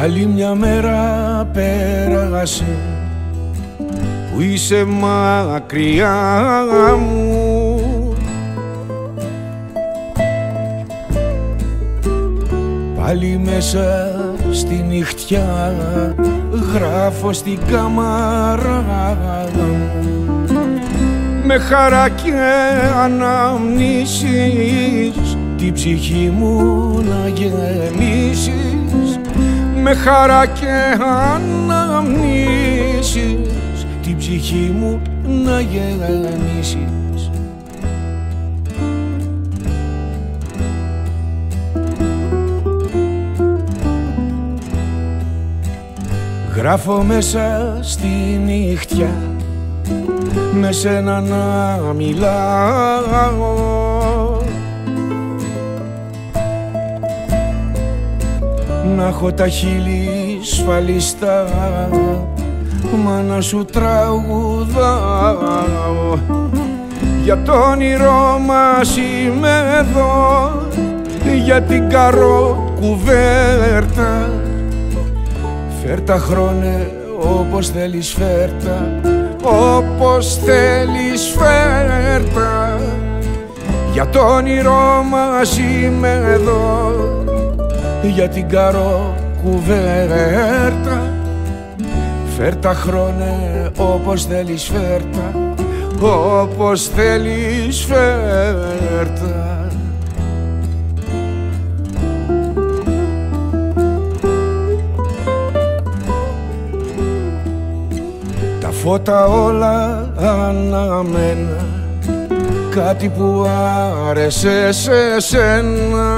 Άλλη μια μέρα πέρασε που είσαι μακριά μου. Πάλι μέσα στη νυχτιά γράφω στην κάμαρα μου με χαρά και αναμνήσεις την ψυχή μου να γεμίσεις. Με χαρά και αναμνήσεις την ψυχή μου να γεμίσεις. Γράφω μέσα στη νύχτια με σένα να μιλάω, να έχω τα χείλη σφαλιστά, μα να σου τραγουδάω. Για το όνειρό μας είμαι εδώ, για την καρό κουβέρτα. Φέρτα χρόνε όπως θέλεις φέρτα, όπως θέλεις φέρτα. Για το όνειρό μας είμαι εδώ, για την καρό κουβέρτα. Φέρτα χρόνε όπως θέλεις φέρτα, όπως θέλεις φέρτα. Τα φώτα όλα αναμένα, κάτι που άρεσε σε σένα.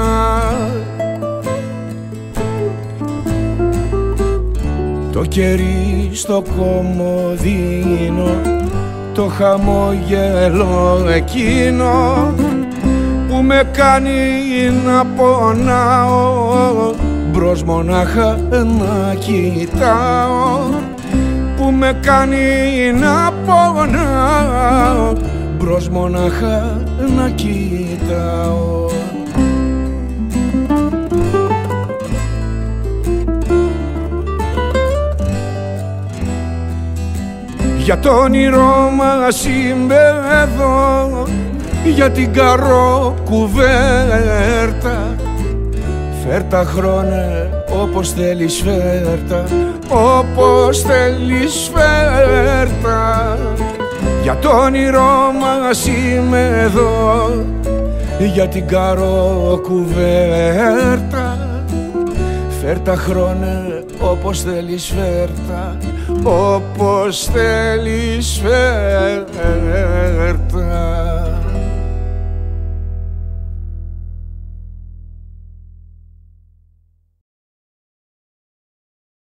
Το κερί στο κομμωδίνο, το χαμόγελο εκείνο που με κάνει να πονάω, μπρος μονάχα να κοιτάω. Που με κάνει να πονάω, μπρος μονάχα να κοιτάω. Για το όνειρό μας είμαι εδώ, για την καρό κουβέρτα. Φέρτα χρόνε όπως θέλεις φέρτα, όπως θέλεις φέρτα. Για το όνειρό μας είμαι εδώ, για την καρό κουβέρτα. Φέρτα χρόνε όπως θέλεις φέρτα, όπως θέλεις φέρτα.